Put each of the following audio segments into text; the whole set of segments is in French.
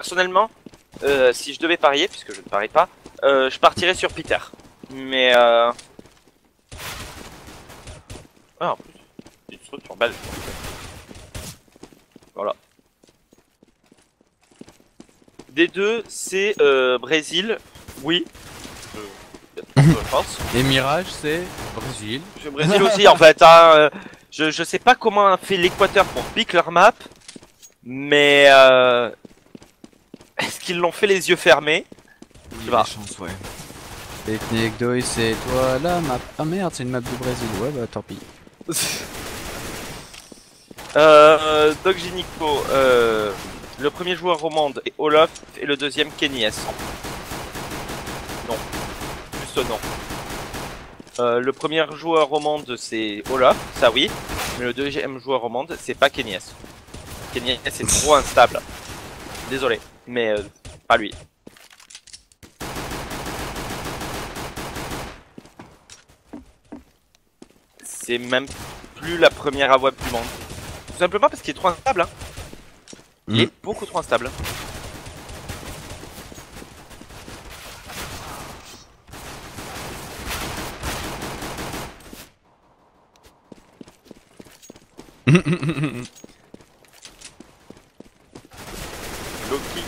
Personnellement, si je devais parier, puisque je ne parie pas, je partirais sur Peter. Mais ah, en plus, c'est une structure belge. Voilà. Des deux, c'est Brésil, oui. Je pense. Et Mirage, c'est Brésil. Le Brésil aussi, en fait. Hein, je sais pas comment a fait l'Équateur pour piquer leur map, mais est-ce qu'ils l'ont fait les yeux fermés? Il y a des chances, ouais. Technique Doi, c'est toi la map. Ah merde, c'est une map du Brésil. Ouais, bah tant pis. Doc Nico, le premier joueur au monde est Olaf et le deuxième Kenny S. Non, juste non. Le premier joueur au monde c'est Olaf, ça oui, mais le deuxième joueur au monde c'est pas Kenny S. Kenny S est trop instable. Désolé, mais pas lui. C'est même plus la première AWP du monde. Tout simplement parce qu'il est trop instable. Hein. Il est beaucoup trop instable. Loki.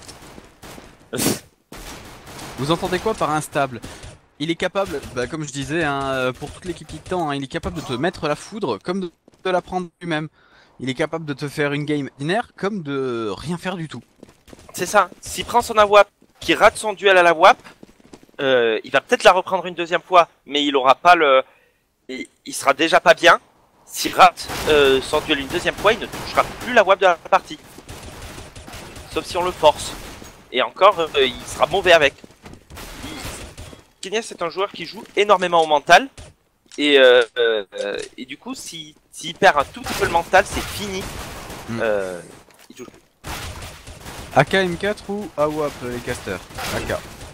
Vous entendez quoi par instable? Il est capable, bah, comme je disais, hein, pour toute l'équipe Titan, hein, il est capable de te mettre la foudre comme de la prendre lui-même. Il est capable de te faire une game linéaire comme de rien faire du tout. C'est ça. S'il prend son AWAP, qui rate son duel à la WAP, il va peut-être la reprendre une deuxième fois, mais il aura pas le... Il sera déjà pas bien. S'il rate son duel une deuxième fois, il ne touchera plus la WAP de la partie. Sauf si on le force. Et encore, il sera mauvais avec. Kenya, c'est un joueur qui joue énormément au mental. Et du coup, s'il perd un tout petit peu le mental, c'est fini. Il touche plus. AK M4 ou AWAP les casters? AK.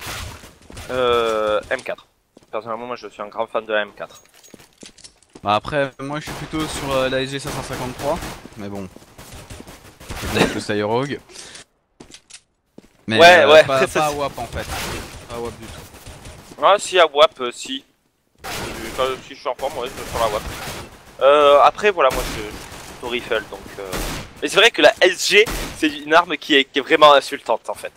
M4. Personnellement, moi je suis un grand fan de la M4. Bah après, moi je suis plutôt sur la SG 553, mais bon. Peut-être le Cyrogue. Mais ouais, pas AWAP en fait. Pas AWAP du tout. Ah si, à WAP, si. Si je suis en forme, ouais, je vais faire la WAP. Après, voilà, moi je suis plutôt rifle, donc... Mais c'est vrai que la SG, c'est une arme qui est vraiment insultante, en fait.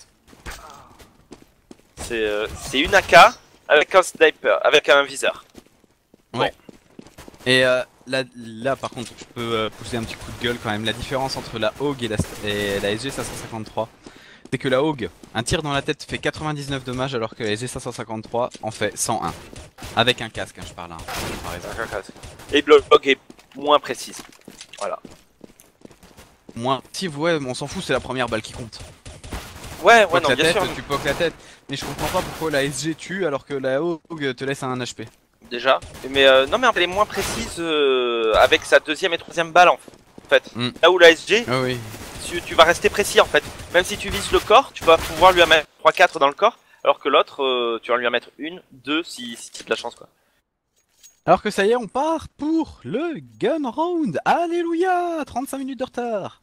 C'est une AK avec un sniper, avec un viseur. Ouais. Bon. Et là, par contre, je peux pousser un petit coup de gueule quand même. La différence entre la Hogue et la SG 553, c'est que la Hogue, un tir dans la tête fait 99 dommages alors que la SG 553 en fait 101. Avec un casque, hein, je parle. Hein, avec un casque. Et le log est moins précise. Voilà. Moins. Si, ouais, on s'en fout, c'est la première balle qui compte. Ouais, non, bien sûr. Tu poques la tête. Mais je comprends pas pourquoi la SG tue alors que la Hogue te laisse un HP. Déjà. Mais non, mais elle est moins précise avec sa deuxième et troisième balle en fait. Là où la SG, oui. tu vas rester précis en fait. Même si tu vises le corps, tu vas pouvoir lui en mettre 3-4 dans le corps. Alors que l'autre, tu vas lui en mettre 1, 2 si tu as de la chance quoi. Alors que ça y est, on part pour le gun round. Alléluia, 35 minutes de retard.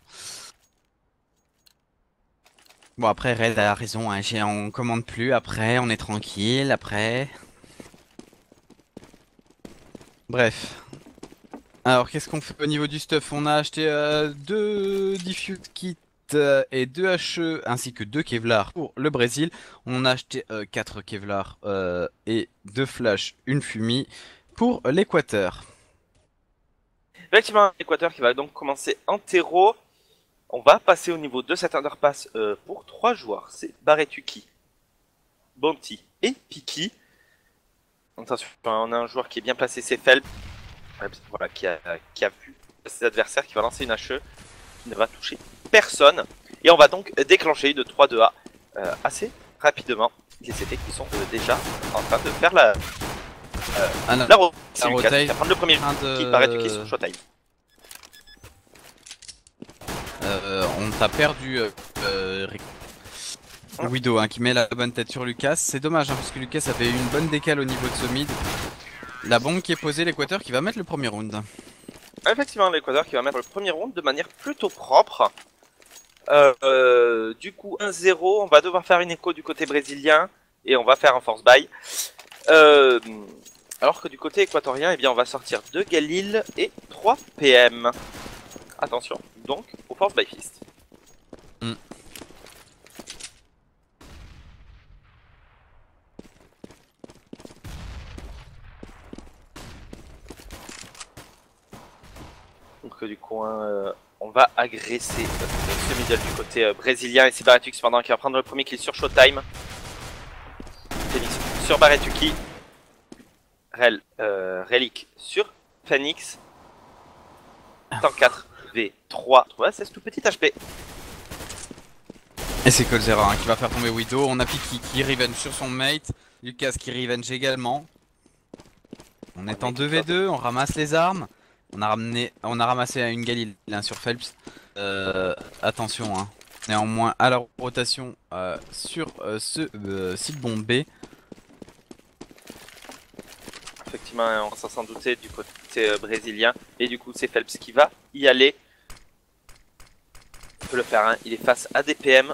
Bon après Red a raison, hein, on commande plus, après on est tranquille, après... Bref. Alors qu'est-ce qu'on fait au niveau du stuff? On a acheté 2 diffuse kits et 2 HE ainsi que 2 Kevlar pour le Brésil. On a acheté 4 Kevlar et 2 flash, une fumée pour l'Équateur. Effectivement, l'Équateur qui va donc commencer en terreau. On va passer au niveau de cet underpass pour 3 joueurs. C'est Baretuki, Bounty et Piki. Attention, on a un joueur qui est bien placé, c'est Fel. Voilà, qui a vu ses adversaires, qui va lancer une HE, qui ne va toucher personne. Et on va donc déclencher une 3-2A assez rapidement. Les CT qui sont déjà en train de faire la rotate. C'est Lucas qui va prendre le premier qui Baretuki sur Showtime. On t'a perdu Widow hein, qui met la bonne tête sur Lucas. C'est dommage hein, parce que Lucas avait une bonne décale au niveau de ce mid. La bombe qui est posée, l'Équateur qui va mettre le premier round. Effectivement, l'Équateur qui va mettre le premier round de manière plutôt propre. Du coup 1-0, on va devoir faire une écho du côté brésilien et on va faire un force buy. Alors que du côté équatorien, eh bien, on va sortir 2 Galil et 3 PM. Attention, donc, au force by fist. Donc du coup, on va agresser ce middle du côté brésilien et c'est Baretux pendant qui va prendre le premier kill sur Showtime. Phoenix sur Baretuki. Relic sur Phoenix. Temps 4 V3. Ouais, c'est tout petit HP. Et c'est Coldzera hein, qui va faire tomber Widow. On a Piki qui revenge sur son mate. Lucas qui revenge également. On est en 2v2, on ramasse les armes. On a ramassé une Galil sur Phelps. Attention hein. Néanmoins à la rotation sur ce site bombe B. Effectivement, on s'en doutait du côté brésilien. Et du coup, c'est Phelps qui va y aller. On peut le faire, hein. Il est face à des PM.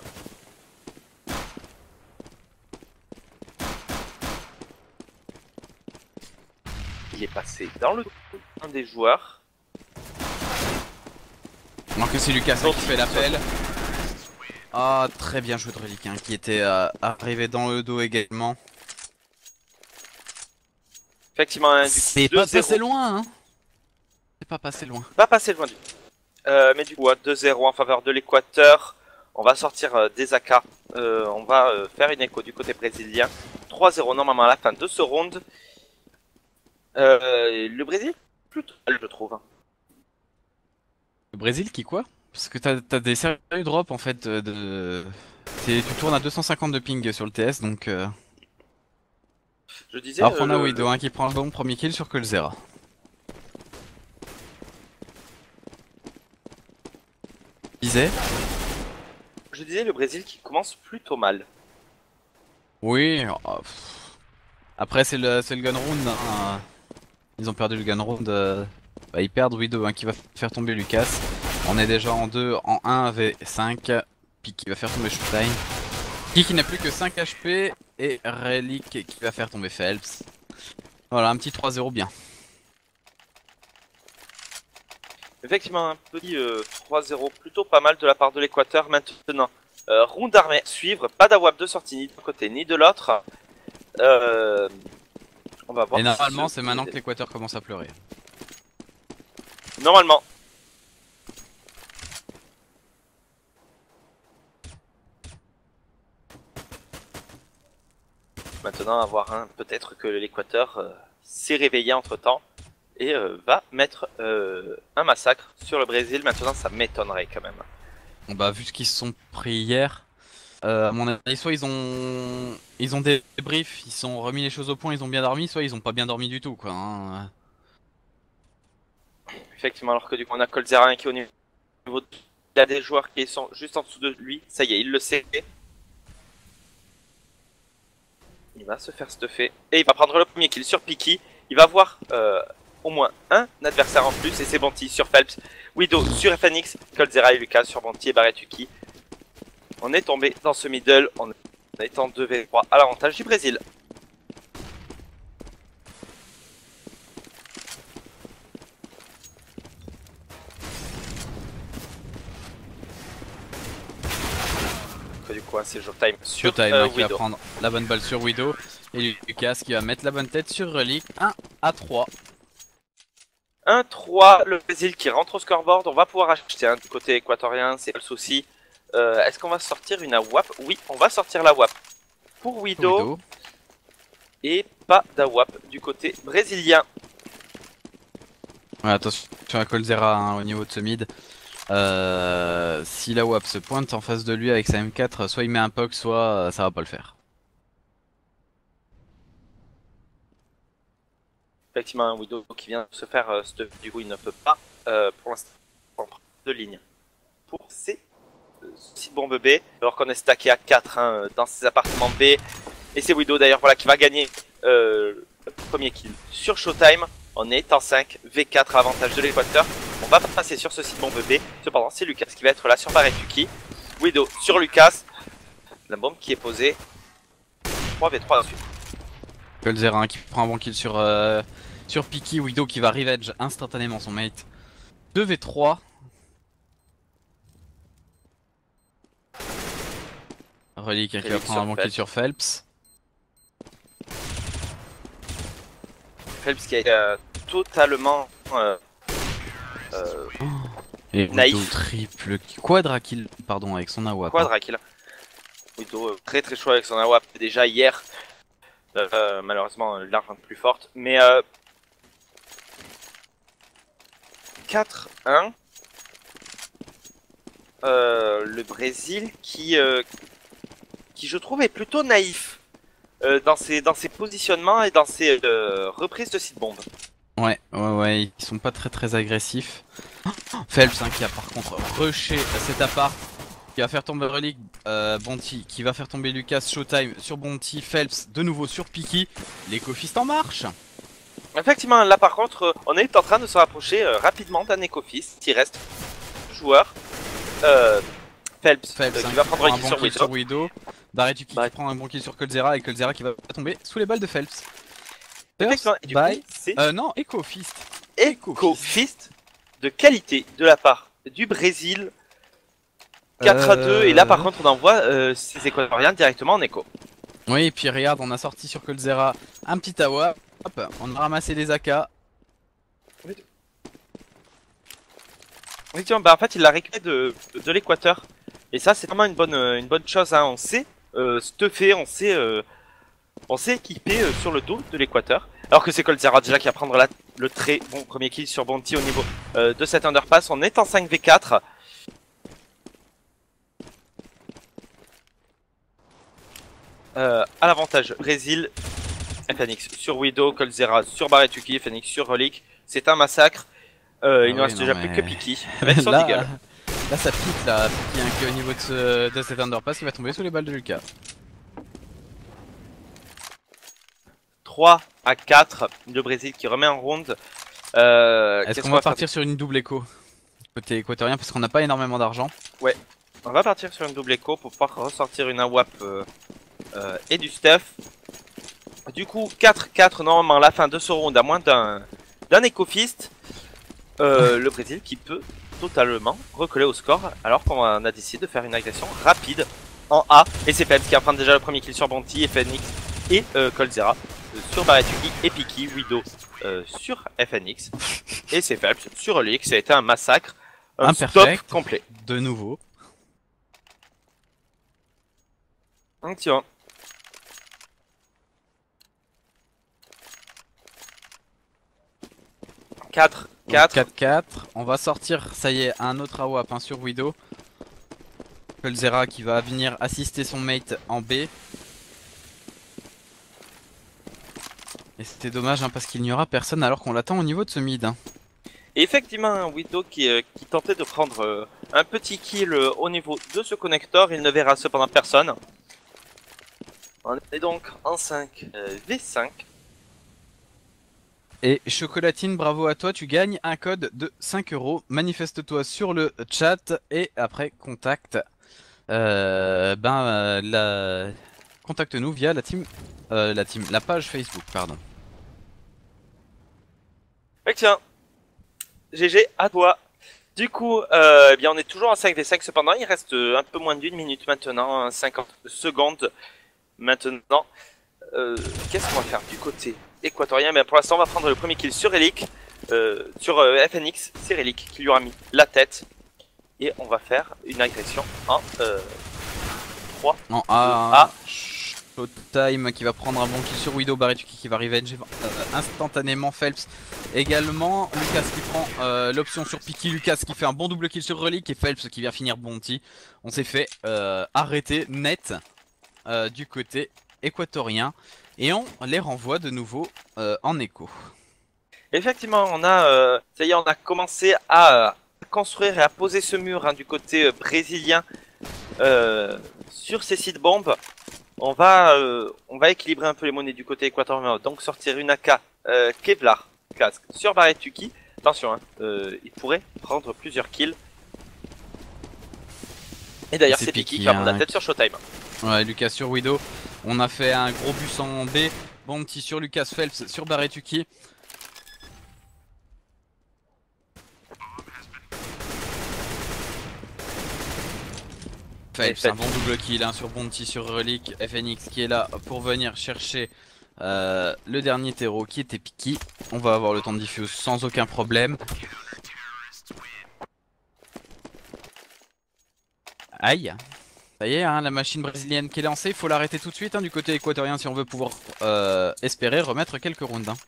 Il est passé dans le dos d'un des joueurs. Alors que c'est Lucas hein, qui fait l'appel. Ah, très bien joué de Relic hein, qui était arrivé dans le dos également. Effectivement, hein, c'est pas passé loin hein. C'est pas passé loin. Pas passé loin du tout. Mais du coup, 2-0 en faveur de l'Équateur. On va sortir des AK. On va faire une écho du côté brésilien. 3-0 normalement à la fin de ce round. Le Brésil, plutôt mal, je trouve. Le Brésil qui quoi? Parce que t'as des sérieux drops en fait tu tournes à 250 de ping sur le TS donc Je disais. Alors qu'on a Widow hein, qui prend le bon premier kill sur Coldzera. Je disais le Brésil qui commence plutôt mal. Oui. Après c'est le gun round. Hein. Ils ont perdu le gun round. Ils perdent Widow hein, qui va faire tomber Lucas. On est déjà en 2, en 1 v5. Puis qui va faire tomber Showtime. Qui n'a plus que 5 HP. Et Relic qui va faire tomber Phelps. Voilà, un petit 3-0 bien. Effectivement, un petit 3-0 plutôt pas mal de la part de l'Équateur. Maintenant, round armée suivre. Pas d'AWAP de sortie ni d'un côté ni de l'autre. On va voir. Et normalement, c'est maintenant que l'Équateur commence à pleurer. Normalement. Maintenant, à voir hein, peut-être que l'Équateur s'est réveillé entre temps et va mettre un massacre sur le Brésil. Maintenant, ça m'étonnerait quand même. Bah, vu ce qu'ils se sont pris hier, à mon avis, soit ils ont des briefs, ils sont remis les choses au point, ils ont bien dormi, soit ils ont pas bien dormi du tout, quoi. Hein. Effectivement, alors que du coup, on a Coldzera qui est au niveau. Il y a des joueurs qui sont juste en dessous de lui. Ça y est, il le sait. Il va se faire stuffer. Et il va prendre le premier kill sur Piki. Il va avoir au moins un adversaire en plus. Et c'est Bonti sur Phelps. Widow sur FNX. Coldzera et Lucas sur Bonti et Baretuki. On est tombé dans ce middle. On est en 2v3 à l'avantage du Brésil. Du coup, c'est Showtime sur Showtime qui va Widow. prendre la bonne balle sur Widow. Et Lucas qui va mettre la bonne tête sur Relic. 1-3. 1-3, le Brésil qui rentre au scoreboard. On va pouvoir acheter du côté équatorien, c'est pas le souci. Est-ce qu'on va sortir une AWAP? Oui, on va sortir la WAP pour Widow. Et pas d'AWAP du côté brésilien. Ouais, attention à Coldzera hein, au niveau de ce mid. Si la WAP se pointe en face de lui avec sa M4, soit il met un POC, soit ça va pas le faire. Effectivement, un Widow qui vient de se faire stuff, du coup il ne peut pas pour l'instant prendre de ligne pour ces sites bombes B, alors qu'on est stacké à 4 hein, dans ces appartements B. Et c'est Widow d'ailleurs voilà, qui va gagner le premier kill sur Showtime. On est en 5, V4 avantage de l'Équateur. On va passer sur ce site bombe B. Cependant, c'est Lucas qui va être là sur Baretuki. Widow sur Lucas. La bombe qui est posée. 3v3 dessus. Coldzera qui prend un bon kill sur Piki. Widow qui va revenge instantanément son mate. 2v3. Relic qui va prendre un bon kill sur Phelps. Phelps qui est totalement et naïf. Widow triple quadra kill pardon avec son AWP. Quadra kill. Widow très très chaud avec son AWP déjà hier. Malheureusement l'arme plus forte. Mais 4-1. Le Brésil qui je trouve est plutôt naïf dans ses positionnements et dans ses reprises de site bombe. Ouais, ils sont pas très agressifs. Phelps qui a par contre rushé cet appart, qui va faire tomber Relic, Bonti, qui va faire tomber Lucas, Showtime sur Bonti, Phelps de nouveau sur Piki, l'écofist en marche. Effectivement, là par contre, on est en train de se rapprocher rapidement d'un écofist. Il reste joueur. Phelps qui va prendre un kill sur Widow. Daretuki qui prend un bon kill sur Coldzera et Coldzera qui va tomber sous les balles de Phelps. Effectivement, et du coup, c'est non, Ecofist. Ecofist de qualité de la part du Brésil. 4-2 et là par contre on envoie ces équatoriens directement en écho. Oui, et puis regarde, on a sorti sur Coldzera un petit AWP. Hop, on a ramassé des AK. Effectivement, bah en fait il l'a récupéré de l'équateur. Et ça c'est vraiment une bonne chose, hein. On sait stuffer, on sait équiper sur le dos de l'équateur. Alors que c'est Coldzera déjà qui va prendre le très bon premier kill sur Bonti au niveau de cet underpass. On est en 5v4. À l'avantage Brésil, FNX sur Widow, Coldzera sur Baretuki, FNX sur Relic. C'est un massacre. Il ne reste déjà plus que Piki avec son Deagle. Là ça pique là, Piki qui est au niveau de cet underpass qui va tomber sous les balles de Lucas. 3-4, le Brésil qui remet en round. Est-ce qu'on va partir sur une double écho côté équatorien parce qu'on n'a pas énormément d'argent? Ouais, on va partir sur une double écho pour pouvoir ressortir une AWP et du stuff. Du coup 4-4 normalement à la fin de ce round à moins d'un écofist. Le Brésil qui peut totalement recoller au score alors qu'on a décidé de faire une agression rapide en A. Et c'est Phelps qui va prendre déjà le premier kill sur Bonti et Phoenix et Coldzera sur Baretuki et Piki, Widow sur FNX et c'est Phelps sur Relic. Ça a été un massacre, un stop complet. De nouveau. Donc tiens. 4-4. On va sortir, ça y est, un autre AWP sur Widow. Coldzera qui va venir assister son mate en B. Et c'était dommage parce qu'il n'y aura personne alors qu'on l'attend au niveau de ce mid. Et effectivement, Widow qui tentait de prendre un petit kill au niveau de ce connecteur, il ne verra cependant personne. On est donc en 5v5. Et Chocolatine, bravo à toi, tu gagnes un code de 5 €. Manifeste-toi sur le chat et après contacte contacte-nous via la page Facebook, pardon. Tiens, GG à toi. Du coup, eh bien on est toujours en 5v5 cependant, il reste un peu moins d'une minute maintenant, 50 secondes maintenant. Qu'est-ce qu'on va faire du côté équatorien? Mais pour l'instant on va prendre le premier kill sur Relic, sur FNX, c'est Relic qui lui aura mis la tête. Et on va faire une agression en 3. En A. Showtime qui va prendre un bon kill sur Widow, Baretuki qui va revenge instantanément, Phelps également, Lucas qui prend l'option sur Piki, Lucas qui fait un bon double kill sur Relic et Phelps qui vient finir Bonti. On s'est fait arrêter net du côté équatorien et on les renvoie de nouveau en écho. Effectivement, on a, ça y est, on a commencé à construire et à poser ce mur du côté brésilien sur ces sites bombes. On va équilibrer un peu les monnaies du côté équatorien, donc sortir une AK Kevlar casque sur Baretuki. Attention, il pourrait prendre plusieurs kills. Et d'ailleurs, c'est c'est Piki Piki, qui va prendre la hein. tête sur Showtime. Ouais, Lucas sur Widow. On a fait un gros bus en B. Bon petit sur Lucas Phelps sur Baretuki. Phelps, un bon double kill hein, sur Bounty sur Relic. FNX qui est là pour venir chercher le dernier terreau qui était Piki. On va avoir le temps de diffuse sans aucun problème. Aïe. Ça y est, hein, la machine brésilienne qui est lancée, il faut l'arrêter tout de suite hein, du côté équatorien si on veut pouvoir espérer remettre quelques rounds. Hein.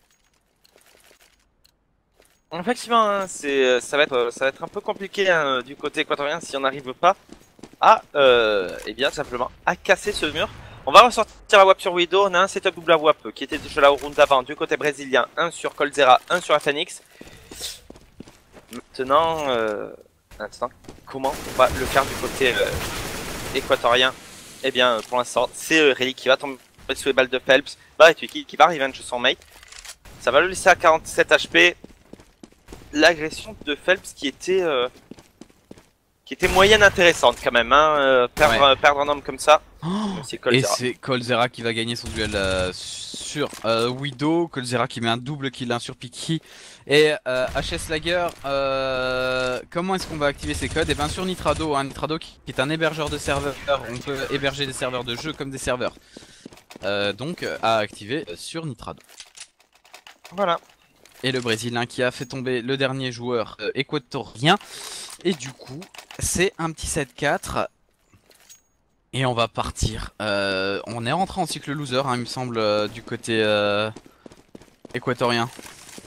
Effectivement, hein, ça va être un peu compliqué hein, du côté équatorien si on n'arrive pas à, eh bien, simplement à casser ce mur. On va ressortir la WAP sur Widow. On a un setup double WAP qui était déjà là au round d'avant du côté brésilien, un sur Coldzera, un sur FNX. Maintenant, comment on va le faire du côté équatorien? Eh bien, pour l'instant, c'est Relic qui va tomber sous les balles de Phelps. Baretuki qui va revenge son mate. Ça va le laisser à 47 HP. L'agression de Phelps qui était moyenne intéressante quand même. Hein. Perdre un homme comme ça. Et c'est Coldzera qui va gagner son duel sur Widow. Coldzera qui met un double kill hein, sur Piki. Et HS Lager, comment est-ce qu'on va activer ces codes? Et bien sur Nitrado, hein, Nitrado qui est un hébergeur de serveurs. On peut héberger des serveurs de jeu comme des serveurs. Donc à activer sur Nitrado. Voilà. Et le Brésilien qui a fait tomber le dernier joueur équatorien. Et du coup, c'est un petit 7-4. Et on va partir. On est rentré en cycle loser, hein, il me semble, du côté équatorien.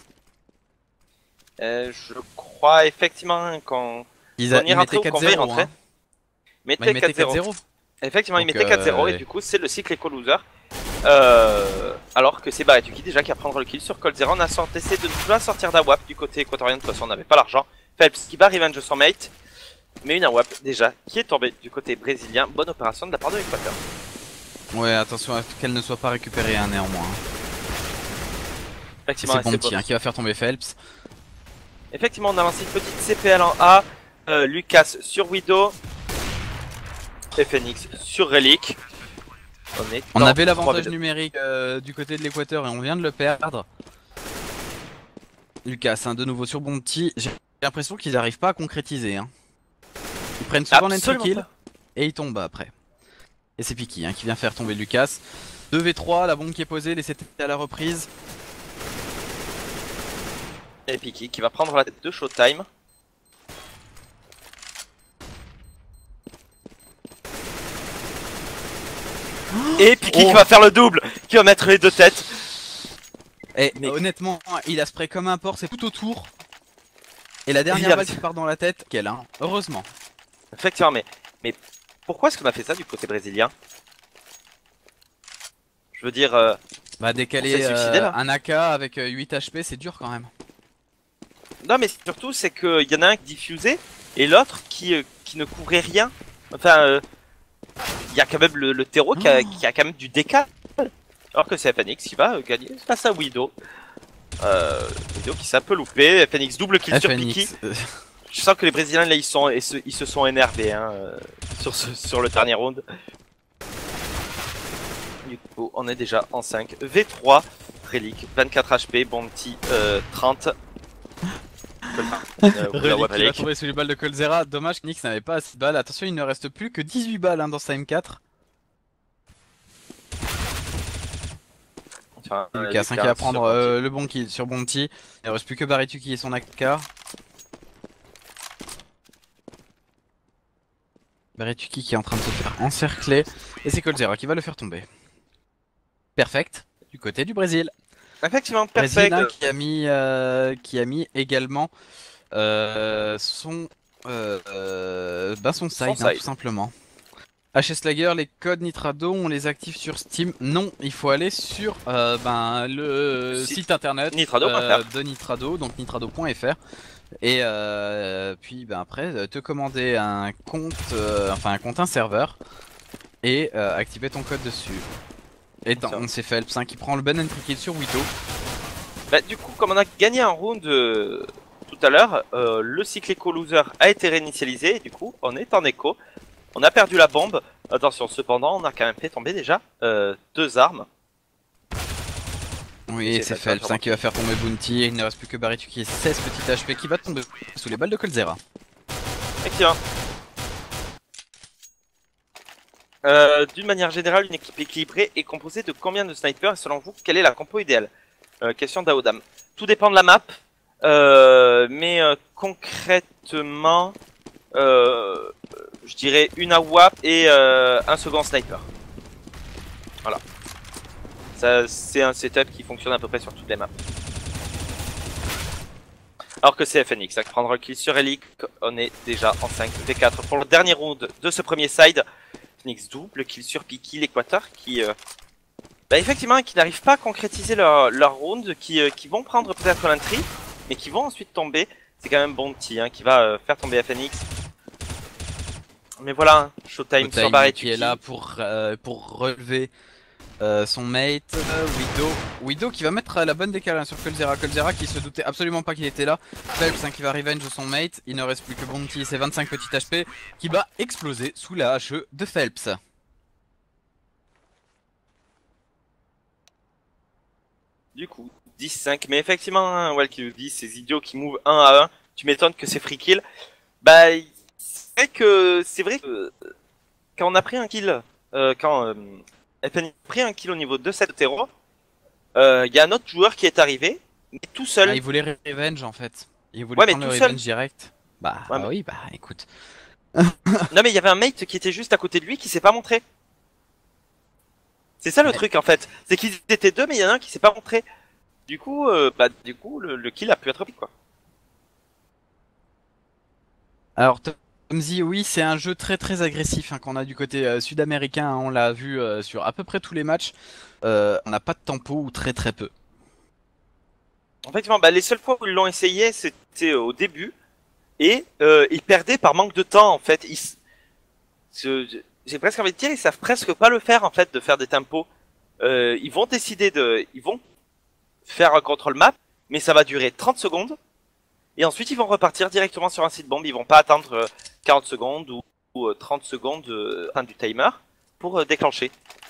Je crois effectivement qu'on Ils mettaient 4-0. Hein. Ils mettaient 4-0. Effectivement, ils mettaient 4-0 et du coup, c'est le cycle éco-loser. Alors que c'est Baretuki déjà qui va prendre le kill sur Coldzera. On a essayé de ne pas sortir d'AWAP du côté équatorien, de toute façon on n'avait pas l'argent. Phelps qui va revenge son mate. Mais une AWAP déjà qui est tombée du côté brésilien. Bonne opération de la part de l'Équateur. Ouais, attention à qu'elle ne soit pas récupérée hein, néanmoins. Effectivement, c'est Bounty hein, qui va faire tomber Phelps. Effectivement, on a lancé une petite CPL en A. Lucas sur Widow. Et Phoenix sur Relic. On avait l'avantage numérique du côté de l'Équateur et on vient de le perdre. Lucas, hein, de nouveau sur Bounty. J'ai l'impression qu'ils n'arrivent pas à concrétiser. Hein. Ils prennent souvent l'entry kill et ils tombent après. Et c'est Piki hein, qui vient faire tomber Lucas. 2v3, la bombe qui est posée, les CT à la reprise. Et Piki qui va prendre la tête de Showtime. Et Piki qui va faire le double, qui va mettre les deux têtes. Et mais honnêtement, il a spray comme un porc, c'est tout autour. Et la dernière balle qui part dans la tête, quelle hein, heureusement. Effectivement, mais pourquoi est-ce qu'on a fait ça du côté brésilien? Je veux dire... bah décaler un AK avec 8 HP, c'est dur quand même. Non mais surtout c'est qu'il y en a un qui diffusait et l'autre qui ne couvrait rien. Enfin, il y a quand même le terreau qui a quand même du décal. Alors que c'est FNX qui va gagner face à Widow. Widow qui s'est un peu loupé. FNX double kill sur Piki. Je sens que les Brésiliens là ils se sont énervés hein, sur le dernier round. Du coup on est déjà en 5. V3, Relic, 24 HP, Bounty 30. Relic qui va tomber sous les balles de Coldzera. Dommage que Nix n'avait pas assez de balles. Attention, il ne reste plus que 18 balles hein, dans sa M4. Enfin, Lucas qui va prendre le bon kill sur Bounty. Il ne reste plus que Baretuki et son AK. Baretuki qui est en train de se faire encercler. Et c'est Coldzera qui va le faire tomber. Perfect. Du côté du Brésil. Effectivement, perfect. Brésil, hein, qui a mis également son side, hein, tout simplement. HS Lager, les codes Nitrado, on les active sur Steam. Non, il faut aller sur le site internet de Nitrado, donc nitrado.fr. Et puis après, te commander un compte, un serveur et activer ton code dessus. Et on s'est fait Phelps qui prend le Ben entry kill sur Widow. Bah du coup comme on a gagné un round tout à l'heure, le cycle éco loser a été réinitialisé et du coup on est en écho. On a perdu la bombe. Attention, cependant, on a quand même fait tomber déjà 2 armes. Oui, c'est Phelps qui va faire tomber Bounty. Il ne reste plus que Barretu qui est 16 petits HP qui va tomber sous les balles de Coldzera. Effectivement. D'une manière générale, une équipe équilibrée est composée de combien de snipers et selon vous, quelle est la compo idéale? Question d'Aodam. Tout dépend de la map, mais concrètement, je dirais une AWAP et un second sniper. Voilà. C'est un setup qui fonctionne à peu près sur toutes les maps. Alors que c'est FNX qui prendra le kill sur Relic, on est déjà en 5v4 pour le dernier round de ce premier side. FNX double kill sur Piki, l'Équateur qui effectivement qui n'arrivent pas à concrétiser leur round, qui vont prendre peut-être l'entry, mais qui vont ensuite tomber. C'est quand même Bounty qui va faire tomber FNX. Mais voilà, Showtime sur Barretu qui est là pour relever son mate. Widow qui va mettre la bonne décalage sur Coldzera. Coldzera qui se doutait absolument pas qu'il était là. Phelps qui va revenge son mate. Il ne reste plus que Bounty et ses 25 petits HP qui va exploser sous la HE de Phelps. Du coup, 10-5. Mais effectivement, Wal qui nous dit ces idiots qui move 1 à 1. Tu m'étonnes que c'est free kill. Bah, c'est vrai que quand on a pris un kill, quand FN a pris un kill au niveau de cette terreau, il y a un autre joueur qui est arrivé, mais tout seul. Ah, il voulait revenge en fait. Il voulait prendre le revenge direct. Bah, ouais, mais... oui, bah écoute. Non mais il y avait un mate qui était juste à côté de lui qui s'est pas montré. C'est ça le truc en fait. C'est qu'ils étaient deux mais il y en a un qui s'est pas montré. Du coup, le kill a pu être pris quoi. Alors Tomzy, oui, c'est un jeu très agressif qu'on a du côté sud-américain, on l'a vu sur à peu près tous les matchs. On n'a pas de tempo ou très peu. Effectivement, les seules fois où ils l'ont essayé, c'était au début. Et ils perdaient par manque de temps en fait. J'ai presque envie de dire, ils savent presque pas le faire en fait, de faire des tempos. Ils vont faire un contrôle map, mais ça va durer 30 secondes. Et ensuite ils vont repartir directement sur un site bombe. Ils vont pas attendre 40 secondes ou 30 secondes fin du timer pour déclencher.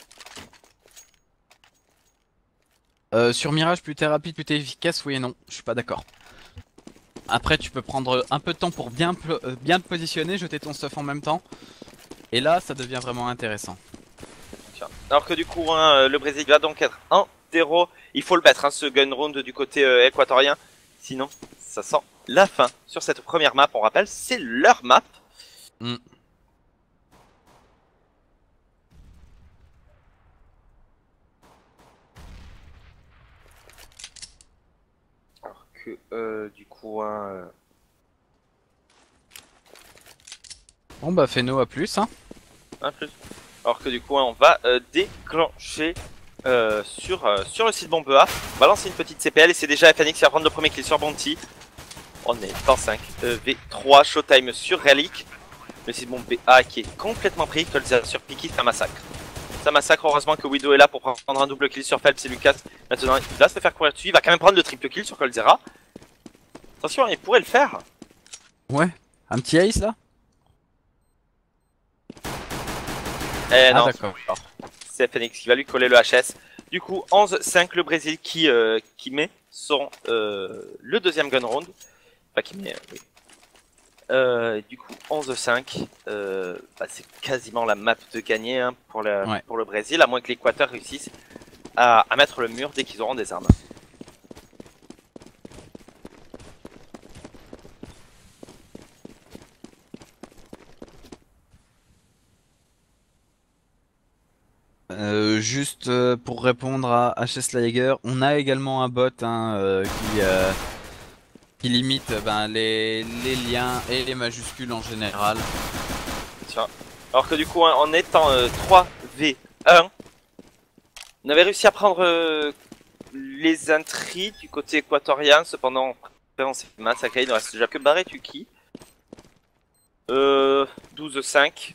Sur Mirage, plus t'es rapide, plus t'es efficace, oui et non, je suis pas d'accord. Après tu peux prendre un peu de temps pour bien te positionner, jeter ton stuff en même temps. Et là ça devient vraiment intéressant. Alors que du coup le Brésil va donc être en 0. Il faut le battre ce gun round du côté équatorien. Sinon ça sent la fin sur cette première map. On rappelle c'est leur map. Alors que du coup Bon bah Feno à plus un plus. Alors que du coup on va déclencher sur le site bombe A, balancer une petite CPL et c'est déjà FNX qui va prendre le premier kill sur Bounty. On est en 5 V3 Showtime sur Relic. Le site bombe A qui est complètement pris. Coldzera sur Piki, ça massacre. Ça massacre, heureusement que Widow est là pour prendre un double kill sur Phelps et Lucas. Maintenant il va se faire courir dessus, il va quand même prendre le triple kill sur Coldzera. Attention, il pourrait le faire. Ouais, un petit ace là. Eh non, d'accord. C'est FNX qui va lui coller le HS. Du coup, 11-5 le Brésil qui met le deuxième gun round. Enfin, qui met... oui. Du coup, 11-5. C'est quasiment la map de gagner pour le Brésil, à moins que l'Équateur réussisse à mettre le mur dès qu'ils auront des armes. Juste pour répondre à HS Lager, on a également un bot qui limite les liens et les majuscules en général. Tiens. Alors que du coup, en étant 3v1, on avait réussi à prendre les intris du côté équatorien. Cependant, on s'est fait massacrer. Il ne reste déjà que Barretuki. 12-5.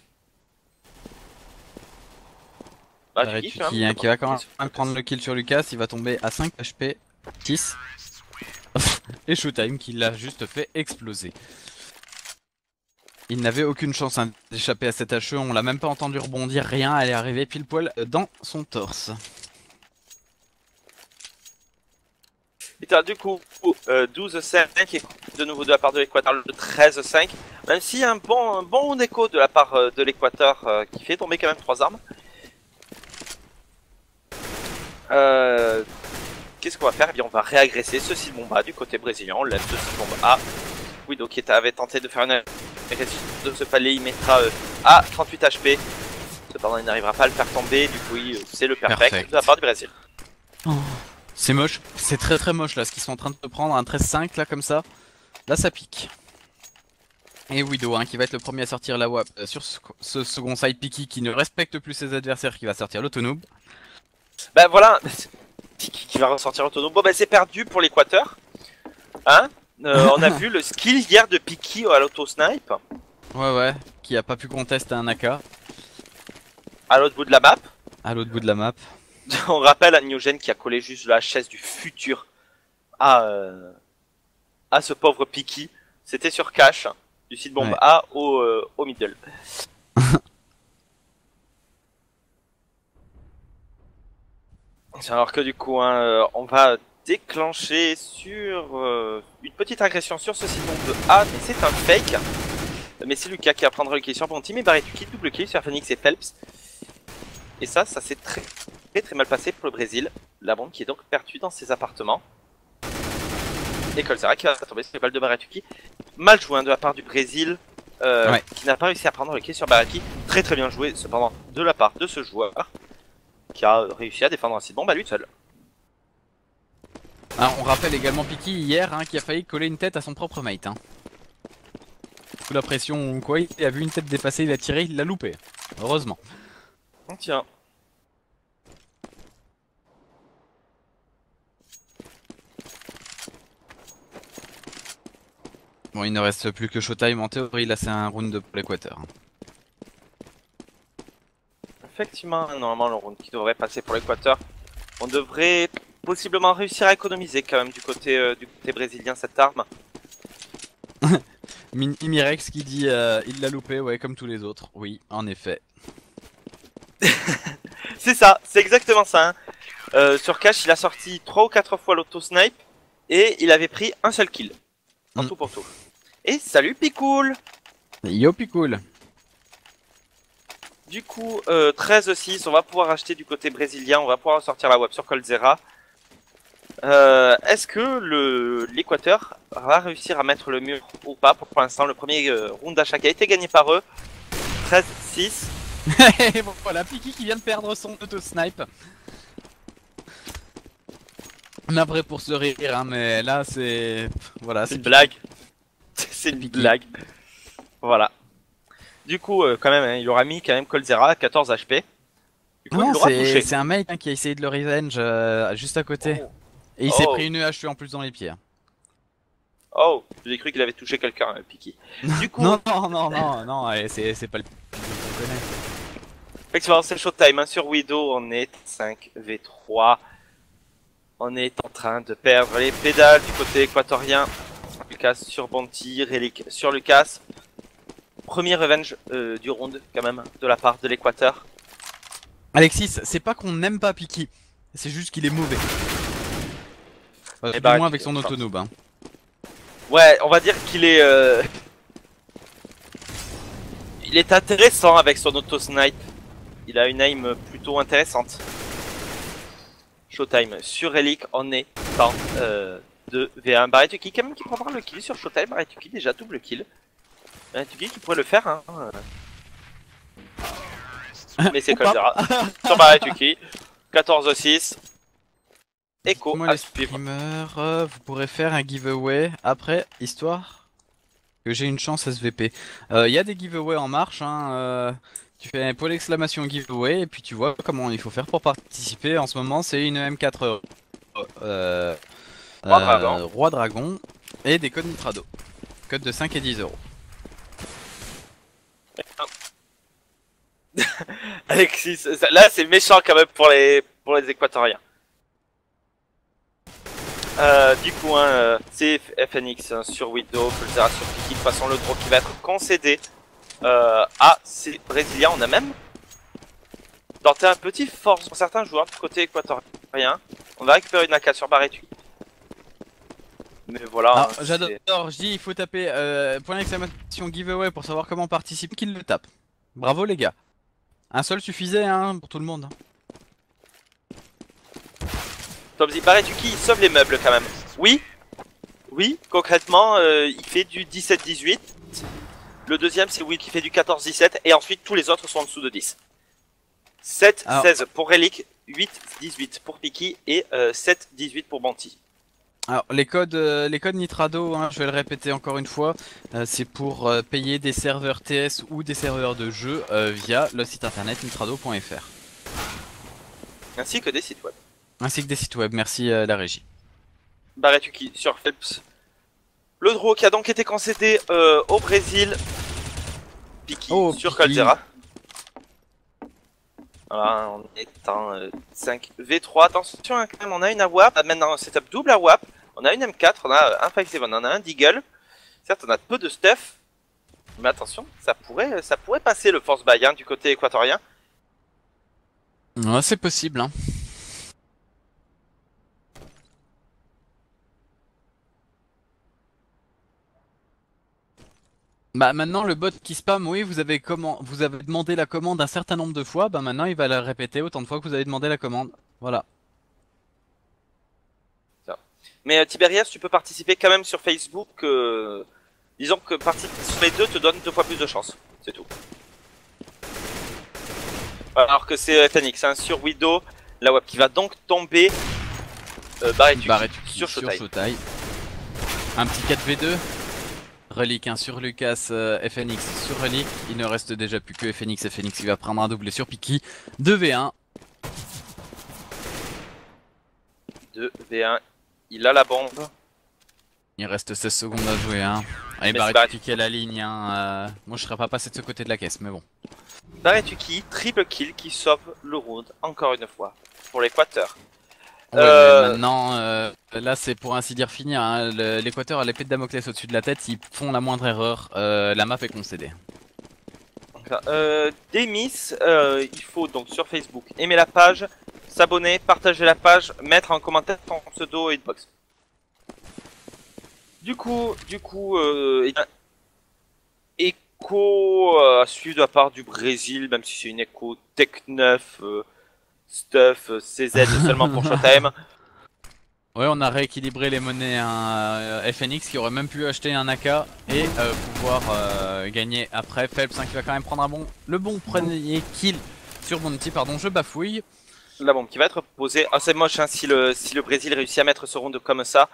Qui va quand même prendre le kill sur Lucas, il va tomber à 5 HP, 6. et Showtime qui l'a juste fait exploser. Il n'avait aucune chance hein, d'échapper à cette HE, on l'a même pas entendu rebondir, rien, elle est arrivée pile poil dans son torse. Putain, du coup, 12-5 et de nouveau de la part de l'Équateur, le 13-5. Même s'il y a un bon écho de la part de l'Équateur qui fait tomber quand même 3 armes. Qu'est-ce qu'on va faire? Eh bien, on va réagresser ce site bomba du côté brésilien. On lève ce site bomba A. Wido qui avait tenté de faire une agression de ce palais, il mettra à 38 HP. Cependant, il n'arrivera pas à le faire tomber. Du coup, c'est le perfect de la part du Brésil. Oh. C'est moche, c'est très moche là ce qu'ils sont en train de prendre, un 13-5 là comme ça. Là ça pique. Et Wido hein, qui va être le premier à sortir la WAP sur ce second side Piki qui ne respecte plus ses adversaires, qui va sortir l'autonoob. Bah voilà, Piki qui va ressortir l'autonoob. Bon bah c'est perdu pour l'Équateur. Hein on a vu le skill hier de Piki à l'auto-snipe. Ouais, qui a pas pu contester un AK. À l'autre bout de la map. À l'autre bout de la map. On rappelle à Niogen qui a collé juste la chaise du futur à ce pauvre Piki. C'était sur cache du site bombe A au middle. Alors que du coup, hein, on va déclencher sur une petite agression sur ce site bombe A, mais c'est un fake. Mais c'est Lucas qui va prendre le kill sur Bonti, mais Baretuki double kill sur Phoenix et Phelps. Et ça s'est très mal passé pour le Brésil. La bombe qui est donc perdue dans ses appartements. Et Colzera qui va tomber sur les balles de Baretuki. Mal joué hein, de la part du Brésil, qui n'a pas réussi à prendre le kill sur Baretuki. Très bien joué cependant de la part de ce joueur, qui a réussi à défendre un site bombe à lui seul. Alors, on rappelle également Piki hier hein, qui a failli coller une tête à son propre mate. Hein. Sous la pression ou quoi, il a vu une tête dépasser, il a tiré, il l'a loupé. Heureusement. Tiens. Bon, il ne reste plus que Showtime en théorie, là c'est un round pour l'Équateur. Effectivement, normalement le round qui devrait passer pour l'Équateur. On devrait possiblement réussir à économiser quand même du côté brésilien cette arme. Mirex qui dit il l'a loupé, ouais, comme tous les autres. Oui, en effet. C'est ça, c'est exactement ça. Hein. Sur cache, il a sorti 3 ou 4 fois l'auto-snipe et il avait pris un seul kill. En tout pour tout. Et salut Picoul! Yo Picoul! Du coup, 13-6, on va pouvoir acheter du côté brésilien, on va pouvoir sortir la WAP sur Colzera. Est-ce que l'Équateur va réussir à mettre le mur ou pas? Pour l'instant, le premier round d'achat qui a été gagné par eux. 13-6. Et bon, voilà, Piki qui vient de perdre son auto-snipe. Navré pour se rire, hein, mais là c'est... Voilà, c'est une blague. C'est une blague. Voilà. Du coup, quand même, hein, il aura mis quand même Colzera à 14 HP. Du coup, non, c'est un mec hein, qui a essayé de le revenge juste à côté. Oh. Et il s'est pris une HE en plus dans les pieds. Oh, j'ai cru qu'il avait touché quelqu'un, Piki. Du coup... non, c'est pas le Piki qu'on connaît. Effectivement, c'est Showtime. Hein. Sur Wido, on est 5v3. On est en train de perdre les pédales du côté équatorien. Lucas sur Bonti, Relic sur Lucas. Premier revenge du round quand même de la part de l'Équateur. Alexis, c'est pas qu'on n'aime pas Piki, c'est juste qu'il est mauvais. Du moins avec son autonoob. Hein. Ouais, on va dire qu'il est... il est intéressant avec son auto-snipe. Il a une aim plutôt intéressante. Showtime sur Relic, on est en 2v1. Baretuki quand même qui prendra le kill sur Showtime. Baretuki déjà double kill. Baretuki qui pourrait le faire. Hein. Mais c'est Colzera sur Baretuki. 14-6. Echo à suivre. Vous pourrez faire un giveaway après, histoire que j'ai une chance SVP. Il y a des giveaways en marche. Hein, tu fais un point d'exclamation giveaway et puis tu vois comment il faut faire pour participer. En ce moment, c'est une M4 Roi Dragon et des codes Nitrado. Code de 5 et 10 euros. Alexis, là c'est méchant quand même pour les Équatoriens. Du coup, c'est FNX sur Widow, Coldzera sur Piki. De toute façon, le draw qui va être concédé à ces Brésiliens. On a même tenté un petit force pour certains joueurs du côté équatorien. On va récupérer une AK sur Barretu. Mais voilà. J'adore, je dis il faut taper point d'exclamation giveaway pour savoir comment participer, qu'il le tape. Bravo les gars. Un seul suffisait hein, pour tout le monde. Tomzi, Barretuki il sauve les meubles quand même. Oui, oui, concrètement, il fait du 17-18. Le deuxième, c'est Will qui fait du 14-17. Et ensuite, tous les autres sont en dessous de 10. 7-16 pour Relic, 8-18 pour Piki et 7-18 pour Banti. Alors les codes Nitrado, hein, je vais le répéter encore une fois, c'est pour payer des serveurs TS ou des serveurs de jeu via le site internet nitrado.fr. Ainsi que des sites web. Ainsi que des sites web, merci la régie. Barretuki sur Phelps. Le draw qui a donc été concédé au Brésil. Piki sur Coldzera. Voilà, on est en 5v3. Attention, hein, quand même, on a une AWAP. Maintenant, un setup double AWAP. On a une M4, on a un 5-7, on a un Deagle. Certes, on a peu de stuff. Mais attention, ça pourrait passer le force buy hein, du côté équatorien. Ouais, c'est possible, hein. Bah maintenant le bot qui spam, oui vous avez demandé la commande un certain nombre de fois, bah maintenant il va la répéter autant de fois que vous avez demandé la commande. Voilà. Mais Tiberias, tu peux participer quand même sur Facebook. Disons que participer sur les deux te donne 2 fois plus de chance. C'est tout. Alors que c'est FNX hein, sur Widow, la web qui va donc tomber. Barretuki sur Shotai. Un petit 4v2. Relic 1 sur Lucas, FNX sur Relic. Il ne reste déjà plus que FNX. FNX qui va prendre un doublé sur Piki. 2v1. 2v1. Il a la bombe. Il reste 16 secondes à jouer. Hein. Allez, Barretuki à la ligne. Hein. Moi je serais pas passé de ce côté de la caisse, mais bon. Barretuki, triple kill qui sauve le round encore une fois pour l'Équateur. Ouais, mais maintenant, là c'est pour ainsi dire fini. Hein. L'Équateur a l'épée de Damoclès au-dessus de la tête. S'ils font la moindre erreur, la map est concédée. Demis, il faut donc sur Facebook aimer la page, s'abonner, partager la page, mettre en commentaire ton pseudo et hitbox. Du coup, écho à suivre de la part du Brésil, même si c'est une écho Tech 9. Stuff, CZ seulement pour Showtime. Ouais, on a rééquilibré les monnaies hein, FNX qui aurait même pu acheter un AK et pouvoir gagner après. Phelps hein, qui va quand même prendre le bon premier kill sur Bounty, pardon, je bafouille. La bombe qui va être posée. Ah, c'est moche hein, si le Brésil réussit à mettre ce round comme ça.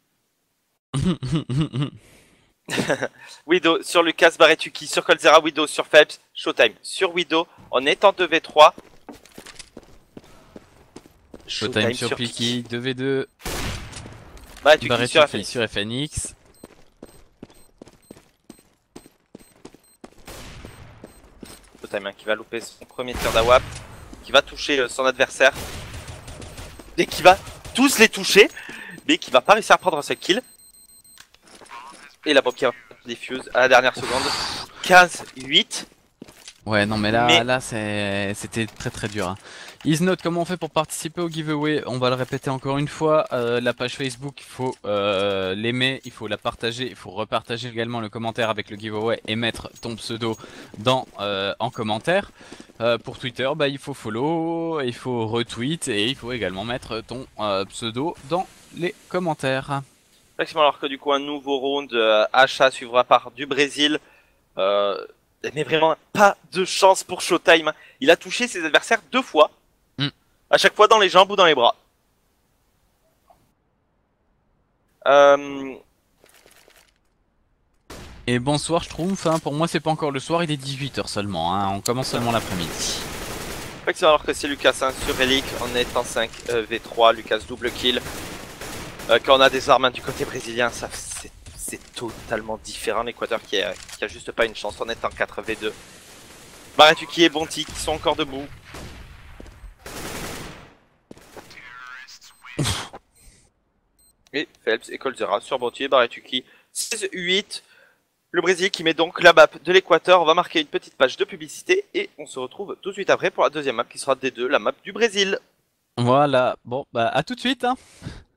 Widow sur Lucas, Barretuki sur Coldzera, Widow sur Phelps, Showtime sur Widow. On est en 2v3. Showtime sur Piki, 2v2. Barretuki sur FNX. Showtime hein, qui va louper son premier tir d'AWAP, qui va toucher son adversaire. Et qui va tous les toucher, mais qui va pas réussir à prendre un seul kill. Et la bombe qui va diffuse à la dernière seconde. 15-8. Ouais non mais là c'était très très dur hein. Isnote, comment on fait pour participer au giveaway? On va le répéter encore une fois, la page Facebook il faut l'aimer, il faut la partager, il faut repartager également le commentaire avec le giveaway et mettre ton pseudo en commentaire. Pour Twitter bah, il faut follow, il faut retweet et il faut également mettre ton pseudo dans les commentaires. Effectivement, alors que du coup un nouveau round achat suivra par du Brésil. Mais vraiment pas de chance pour Showtime. Il a touché ses adversaires 2 fois. À chaque fois dans les jambes ou dans les bras. Et bonsoir Schtroumpf, hein, pour moi c'est pas encore le soir, il est 18 h seulement, hein, on commence seulement l'après-midi. Effectivement, alors que c'est Lucas hein, sur Relic, on est en 5v3, Lucas double kill. Quand on a des armes hein, du côté brésilien, c'est totalement différent. L'Équateur qui a juste pas une chance, on est en 4v2. Barretuki et Bonti qui sont encore debout. Et Phelps et Colzera sur Bontier, Baretuki 16-8. Le Brésil qui met donc la map de l'Équateur. On va marquer une petite page de publicité et on se retrouve tout de suite après pour la deuxième map qui sera D2, la map du Brésil. Voilà, bon, bah à tout de suite, hein.